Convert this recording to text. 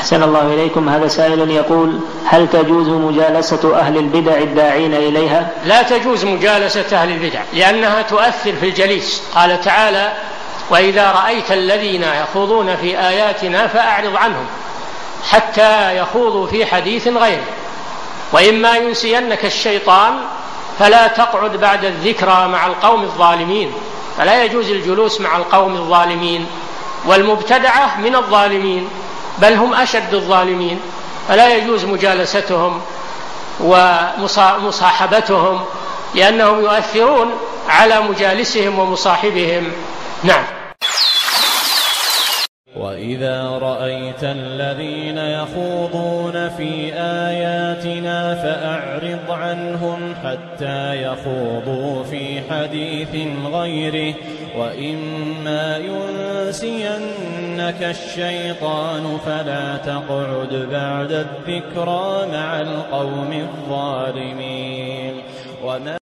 أحسن الله إليكم. هذا سائل يقول: هل تجوز مجالسة أهل البدع الداعين إليها؟ لا تجوز مجالسة أهل البدع، لأنها تؤثر في الجليس. قال تعالى: وإذا رأيت الذين يخوضون في آياتنا فأعرض عنهم حتى يخوضوا في حديث غيره، وإما ينسينك الشيطان فلا تقعد بعد الذكرى مع القوم الظالمين. فلا يجوز الجلوس مع القوم الظالمين، والمبتدعة من الظالمين، بل هم أشد الظالمين، فلا يجوز مجالستهم ومصاحبتهم، لأنهم يؤثرون على مجالسهم ومصاحبهم. نعم. وإذا رأيت الذين يخوضون في آياتنا فأعرض عنهم حتى يخوضوا في حديث غيره، وإما ينسينك الشيطان فلا تقعد بعد الذكرى مع القوم الظالمين.